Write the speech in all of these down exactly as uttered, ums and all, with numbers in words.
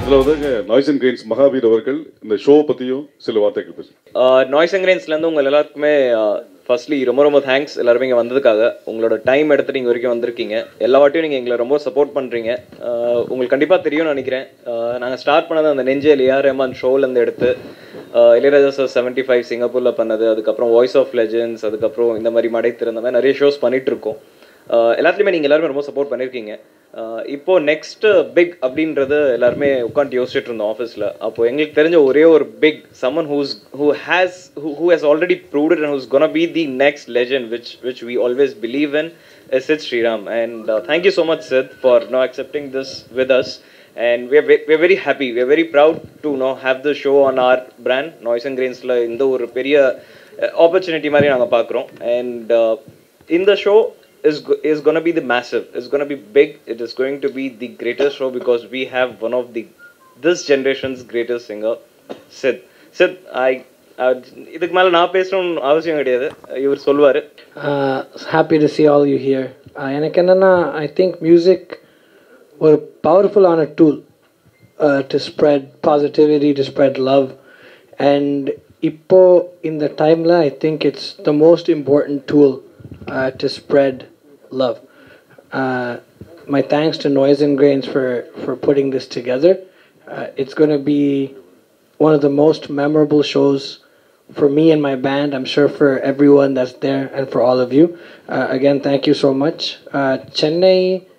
இதில் வந்து noise and grains Mahavir அவர்கள் இந்த ஷோ பற்றியும் சில வார்த்தைகள் பேசுகிறேன். நாய்ஸ் அண்ட் கிரெயின்ஸ்லேருந்து உங்கள் எல்லாருக்குமே ஃபர்ஸ்ட்லி ரொம்ப ரொம்ப தேங்க்ஸ் எல்லாருமே இங்கே வந்ததுக்காக. உங்களோட டைம் எடுத்துகிட்டு இங்கே வரைக்கும் வந்திருக்கீங்க. எல்லா வாட்டியும் நீங்கள் எங்களை ரொம்ப சப்போர்ட் பண்ணுறீங்க. உங்களுக்கு கண்டிப்பாக தெரியும்னு நினைக்கிறேன். நாங்கள் ஸ்டார்ட் பண்ணது அந்த நெஞ்சேல் ஏஆர் ரஹ்மான் ஷோலேருந்து எடுத்து இளையராஜா சார் செவன்ட்டி ஃபைவ் சிங்கப்பூரில் பண்ணது, அதுக்கப்புறம் வாய்ஸ் ஆஃப் லெஜெண்ட்ஸ், அதுக்கப்புறம் இந்த மாதிரி மடை திறந்த மாதிரி நிறைய ஷோஸ் பண்ணிகிட்ருக்கோம். எல்லாத்துலேயுமே நீங்கள் எல்லாருமே ரொம்ப சப்போர்ட் பண்ணியிருக்கீங்க. இப்போது நெக்ஸ்ட்டு பிக் அப்படின்றது எல்லாருமே உட்காந்து யோசிச்சுட்டு இருந்தோம் ஆஃபீஸில். அப்போது எங்களுக்கு தெரிஞ்ச ஒரே ஒரு big someone whose who has who has already proved and whose gonna be the next legend which which we always believe in is Sid Sriram. And uh, thank you so much, Sid, for you know, accepting this with us. And we're we're very happy, we're very proud to you know have the show on our brand Noise and Grains la inda or periya opportunity mari naanga paakurom. And uh, in the show is is going to be the massive, it's going to be big, it is going to be the greatest show because we have one of the this generation's greatest singer, Sid. Sid, I இதுக்கு மேலே நான் பேசணும்னு அவசியம் கிடையாது, இவர் சொல்லுவார். Happy to see all you here. எனக்கு என்னென்னா ஐ திங்க் மியூசிக் ஒரு பவர்ஃபுல்லான tool to spread positivity, to spread love. And இப்போது இந்த டைமில் I think it's the most important tool to spread love. Uh, my thanks to Noise and Grains for, for putting this together. Uh, it's going to be one of the most memorable shows for me and my band. I'm sure for everyone that's there and for all of you. Uh, again, thank you so much. Uh, Chennai,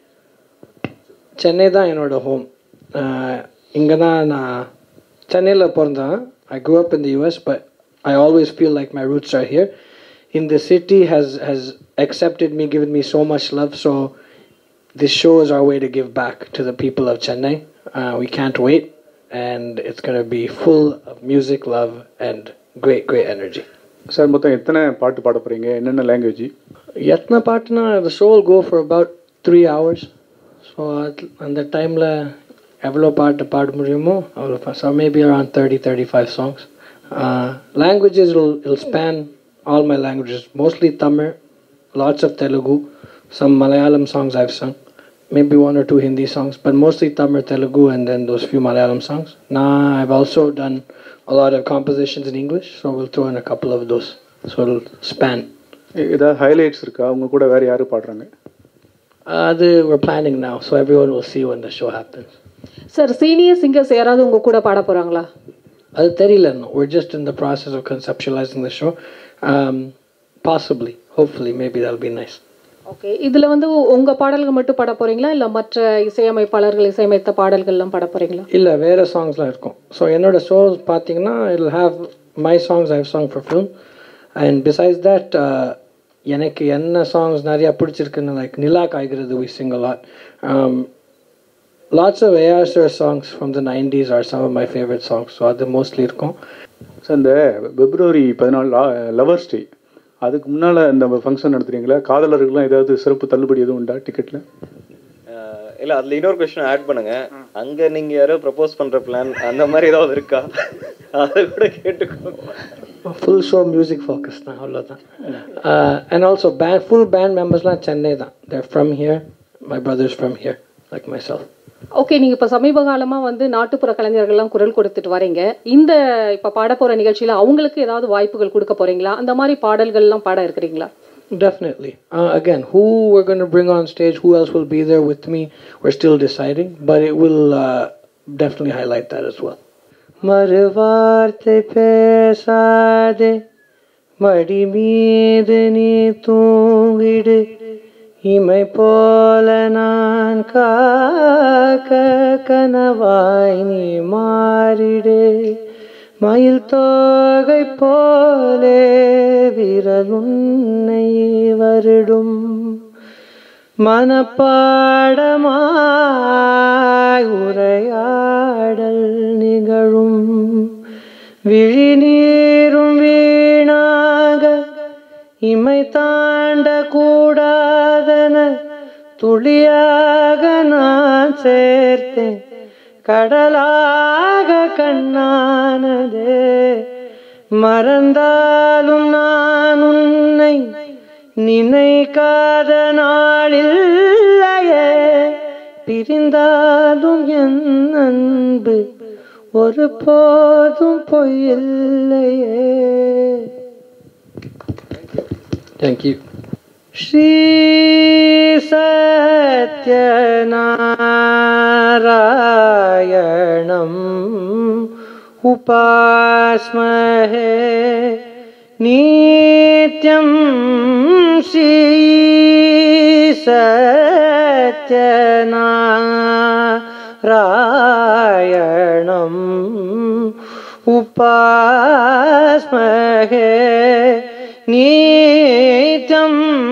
Chennai da enoda home. Uh, inga da na Chennai la pornda. I grew up in the U S, but I always feel like my roots are here. In the city has has accepted me, given me so much love. So this show is our way to give back to the people of Chennai. Uh, we can't wait, and it's going to be full of music, love, and great, great energy. Sir, மொத்தம் எத்தனை பாட்டு பாட போறீங்க? என்னென்ன language? எத்தனை பாட்டுனா the show will go for about three hours. So அந்த டைமில் எவ்வளோ பாட்டு பாட முடியுமோ அவ்வளோ. So maybe around thirty, thirty-five songs. Uh, languages will will span all my languages, mostly Tamil, lots of Telugu, some Malayalam songs I've sung, maybe one or two Hindi songs, but mostly Tamil, Telugu, and then those few Malayalam songs. Now I've also done a lot of compositions in English, so we'll throw in a couple of those, so it'll span. ஏதாவது highlights இருக்கா? அவங்க கூட வேறு யார் பாடுறாங்க? அது we're planning now, so everyone will see when the show happens. Sir, senior singers யாராவது உங்க கூட பாட போறாங்களா? அது தெரியல. We're just in the process of conceptualizing the show. Um, possibly, hopefully, maybe that'll be nice. Okay, இதுல வந்து உங்க பாடல்கள் மட்டும் பாட போறீங்களா இல்ல மற்ற இசையமைப்பாளர்கள் இசையமைத்த பாடல்கள் எல்லாம் பாட போறீங்களா? இல்ல வேற சாங்ஸ்லாம் இருக்கும். So என்னோட ஷோஸ் பாத்தீங்கன்னா it'll have my songs I've sung for film, and besides that uh, எனக்கு என்ன songs நிறைய பிடிச்சிருக்குன்னு like நிலா காய்கிறது we sing a lot. Um, lots of A R Sir songs from the nineties are some of my favorite songs, so அது mostly இருக்கும். So இந்த February பதினாலு லவர்ஸ் டே அதுக்கு முன்னால் இந்த ஃபங்க்ஷன் நடத்துறீங்களா? காதலர்கள்லாம் ஏதாவது சிறப்பு தள்ளுபடி எதுவும் உண்டா டிக்கெட்டில்? இல்லை, அதில் இன்னொரு கொஸ்டின் ஆட் பண்ணுங்க. அங்கே நீங்கள் யாரோ ப்ரப்போஸ் பண்ணுற பிளான் அந்த மாதிரி ஏதாவது இருக்கா? அதை கூட கேட்டுக்கோங்க. ஃபுல் ஷோ மியூசிக் ஃபோக்கஸ் தான், அவ்வளோதான். And also band full band மெம்பர்ஸ்லாம் சென்னை தான். There from here, my brothers from here like myself. Okay, நீங்கள் இப்போ சமீப காலமாக வந்து நாட்டுப்புற கலைஞர்கள்லாம் குரல் கொடுத்துட்டு வரீங்க. இந்த இப்போ பாட போகிற நிகழ்ச்சியில் அவங்களுக்கு ஏதாவது வாய்ப்புகள் கொடுக்க போகிறீங்களா? அந்த மாதிரி பாடல்கள்லாம் பாட இருக்கிறீங்களா? Definitely. Uh, again, who we're going to bring on stage, who else will be there with me, we're still deciding, but it will uh, definitely highlight that as well. Marvaarte pesade madi meedu nee thoongidu இமை போல நான் காக்க கனவாய் நீ மாறிடு மயில் தோகை போலே விரலுன்னை வருடும் மனப்பாடமாய் உரையாடல் நிகழும் விழிநீரும் வீணாக இமை தாண்ட கூடாதன துளியாக நான் சேர்த்தேன் கடலாக கண்ணானதே மறந்தாலும் நான் உன்னை நினைக்காத நாளில்லையே பிரிந்தாலும் என் அன்பு ஒரு போதும் பொய்யில்லையே. Thank you. Shri Satyanarayanam upasmahe nityam Shri Satyanarayanam upasmahe nityam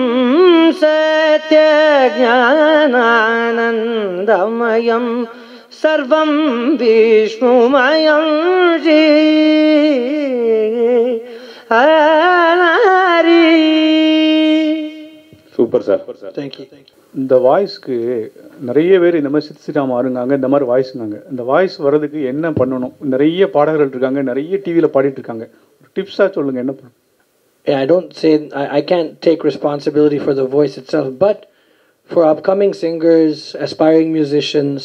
satyajnanandamayam sarvam vishnumayam Shri Hari. Super sir. Thank you. இந்த வாய்ஸ்க்கு நிறைய பேர் இந்த மாதிரி சித் ஸ்ரீராம் ஆறுங்காங்க, இந்த மாதிரி வாய்ஸுங்காங்க. இந்த வாய்ஸ் வர்றதுக்கு என்ன பண்ணணும்? நிறைய பாடகர்கள் இருக்காங்க, நிறைய டிவியில் பாடிட்டு இருக்காங்க. டிப்ஸாக சொல்லுங்கள், என்ன பண்ணணும்? Yeah, I don't say, I, I can't take responsibility for the voice itself, but for upcoming singers, aspiring musicians,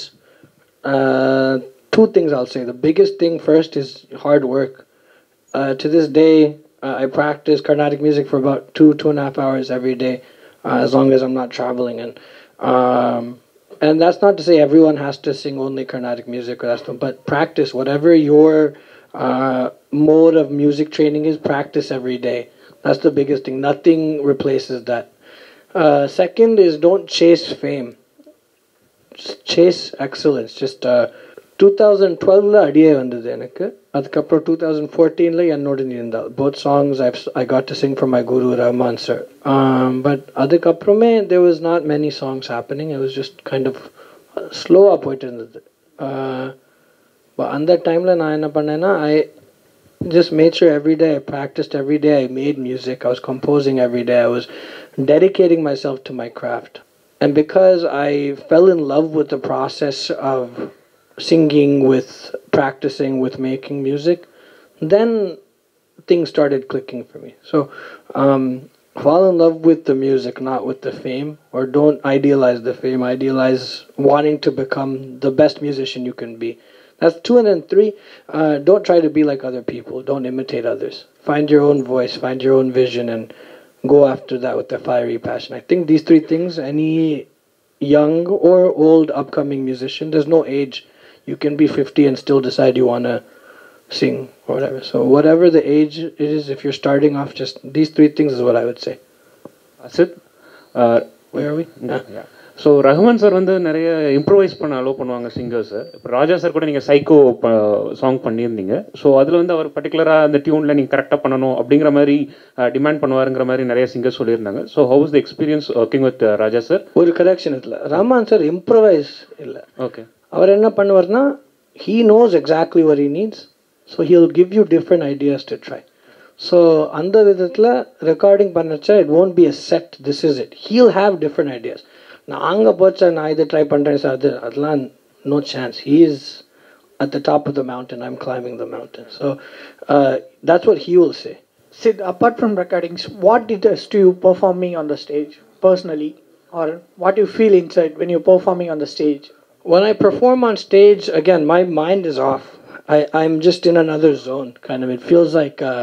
uh, two things I'll say. The biggest thing first is hard work. Uh, to this day, uh, I practice Carnatic music for about two, two and a half hours every day, uh, as long as I'm not traveling. And um, and that's not to say everyone has to sing only Carnatic music, or that's, but practice whatever your uh, mode of music training is. Practice every day. That's the biggest thing. Nothing replaces that. Uh, second is don't chase fame. Just chase excellence. Just uh, twenty twelve la adiye vandhathu enakku. Adukapra twenty fourteen la ennoda nirundal. Both songs I've I got to sing for my guru Rahman sir. Um, but adukaprame there was not many songs happening. It was just kind of slow ah poittu irundhathu. Uh, but on that time la na enna pannena I just made sure every day I practiced, every day I made music, I was composing every day, I was dedicating myself to my craft. And because I fell in love with the process of singing, with practicing, with making music, then things started clicking for me. So um, fall in love with the music, not with the fame, or don't idealize the fame, idealize wanting to become the best musician you can be. That's two, and then three, uh, don't try to be like other people. Don't imitate others. Find your own voice, find your own vision, and go after that with a fiery passion. I think these three things, any young or old upcoming musician, there's no age. You can be fifty and still decide you want to sing or whatever. So whatever the age it is, if you're starting off, just these three things is what I would say. Sid, uh, where are we? Yeah. yeah. So Rahman sir வந்து நிறைய improvise பண்ண allow பண்ணுவாங்க சிங்கர்ஸை. இப்போ ராஜா sir கூட நீங்கள் psycho song பண்ணியிருந்தீங்க. So அதில் வந்து அவர் பர்டிகுலராக அந்த டியூனில் நீங்கள் கரெக்டாக பண்ணணும் அப்படிங்கிற மாதிரி டிமாண்ட் பண்ணுவாருங்கிற மாதிரி நிறைய சிங்கர்ஸ் சொல்லியிருந்தாங்க. So how is the experience working with Raja sir? ஒரு கரெக்ஷன் இல்லை, ரஹ்மான் சார் இம்ப்ரூவைஸ் இல்லை. ஓகே, அவர் என்ன பண்ணுவார்னா he knows exactly what he needs, so he'll give you different ideas to try. So அந்த விதத்தில் ரெக்கார்டிங் பண்ணச்சா it won't be a set, this is it. He'll have different ideas. நான் அங்கே போச்சா நான் இதை ட்ரை பண்ணுறேன் சார், அது அதெல்லாம் no chance. He is at the top of the mountain, I'm climbing the mountain. So uh, that's what he will say. Sid, apart from recordings, what does to you performing on the stage personally, or what you feel inside when you're performing on the stage? When I perform on stage, again, my mind is off. I, I'm just in another zone, kind of. It feels like uh,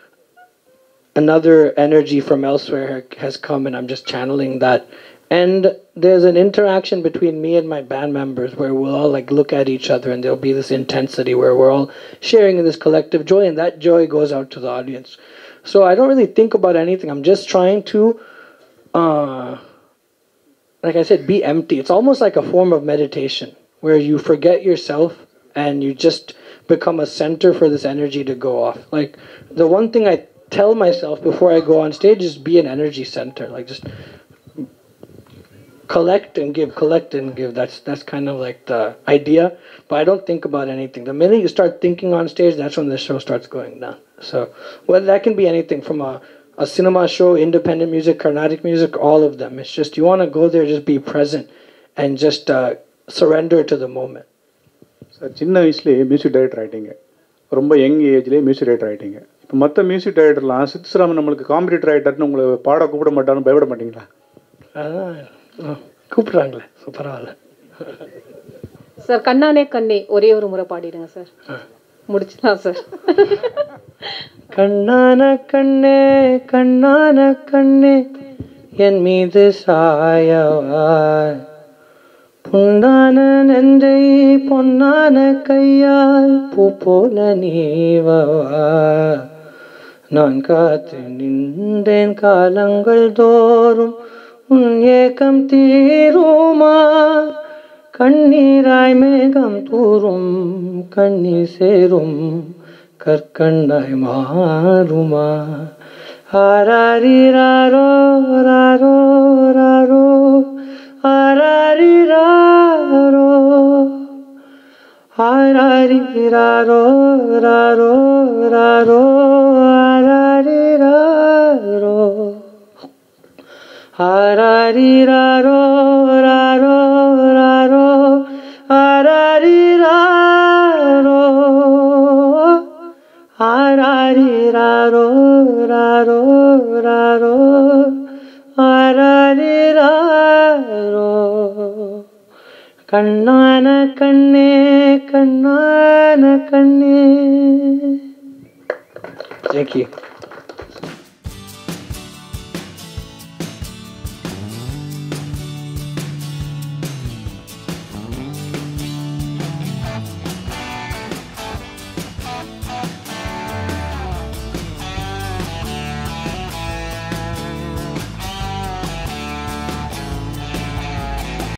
another energy from elsewhere has come, and I'm just channeling that. And there's an interaction between me and my band members where we'll all like look at each other, and there'll be this intensity where we're all sharing in this collective joy, and that joy goes out to the audience. So I don't really think about anything. I'm just trying to, uh, like I said, be empty. It's almost like a form of meditation where you forget yourself and you just become a center for this energy to go off. Like the one thing I tell myself before I go on stage is be an energy center. Like just collect and give, collect and give. That's that's kind of like the idea, but I don't think about anything. The minute you start thinking on stage, that's when the show starts going down. So, well, that can be anything from a, a cinema show, independent music, Carnatic music, all of them. It's just you want to go there, just be present, and just uh, surrender to the moment. Sir, சின்ன வயசுலேயே music director ஆகிட்டீங்க, ரொம்ப young ஏஜ்லேயே music director ஆகிட்டீங்க. இப்போ மற்ற music டைரக்டர்லாம் Sid Sriram நம்மளுக்கு competitor ஆகிட்டாருன்னு உங்களை பாட கூப்பிட மாட்டாருன்னு பயப்பட மாட்டீங்களா? அதான் கூப்பிட்றாங்களே, ஸோ பரவாயில்ல. சார் கண்ணானே கண்ணே ஒரே ஒரு முறை பாடிடுங்க சார். முடிச்சுலாம் சார். கண்ணான கண்ணே கண்ணான கண்ணே என் மீது சாயவா, புண்ணான நெஞ்சை பொன்னான கையால் பூ போல நீவவா. நான் காத்து நின்றேன் காலங்கள் தோறும் உன் ஏக்கம் தீருமா, கண்ணீராய் மேகம் தூரும் கண்ணீர் சேரும் கற்கண்டாய் மாறுமா. ஆராரிராரோ ராரோ ராரோ ஆராரிராரோ ஆராரிராரோ ராரோ ராரோ ஆராரிராரோ ஆராரிராரோ ராரோ ராரோ ஆராரிராரோ ஆராரிராரோ ராரோ ராரோ ஆராரிராரோ. கண்ணான கண்ணே கண்ணான கண்ணே. Thank you.